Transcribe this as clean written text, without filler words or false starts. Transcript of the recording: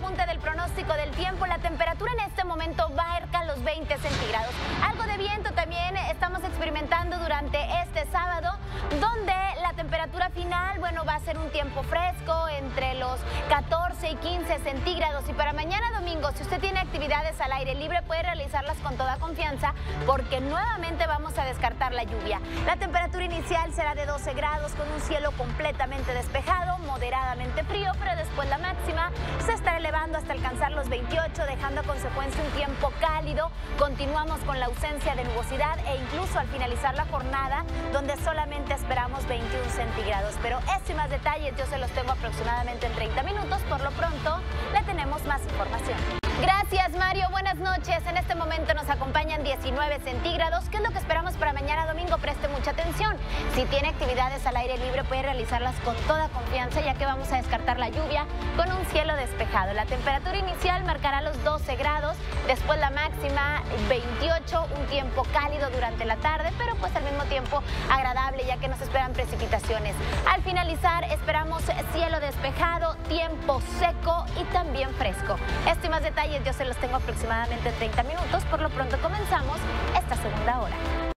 repunte del pronóstico del tiempo. La temperatura en este momento va cerca a los 20 centígrados. Algo de viento también estamos experimentando durante este sábado, donde la temperatura final, bueno, va a ser un tiempo fresco entre los 14 y 15 centígrados. Y para mañana domingo, si usted tiene actividades al aire libre, puede realizarlas con toda confianza, porque nuevamente vamos a descartar la lluvia. La temperatura inicial será de 12 grados con un cielo completamente despejado, moderadamente frío, pero después la máxima se estará elevando hasta alcanzar los 28, dejando a consecuencia un tiempo cálido. Continuamos con la ausencia de nubosidad e incluso al finalizar la jornada, donde solamente esperamos 21 centígrados. Pero esto y más detalles yo se los tengo aproximadamente en 30 minutos. Por lo pronto, le tenemos más información. Gracias, Mario. Buenas noches. En este momento nos acompañan 19 centígrados. ¿Qué es lo que esperamos para mañana domingo? Preste mucha atención. Si tiene actividades al aire libre, puede realizarlas con toda confianza, ya que vamos a descartar la lluvia con un cielo despejado. La temperatura inicial marcará los 12 grados, después la máxima 28, un tiempo cálido durante la tarde, pero pues al mismo tiempo agradable, ya que nos esperan precipitaciones. Al finalizar esperamos cielo despejado, tiempo seco y también fresco. Esto y más detalles yo se los tengo aproximadamente en 30 minutos. Por lo pronto comenzamos esta segunda hora.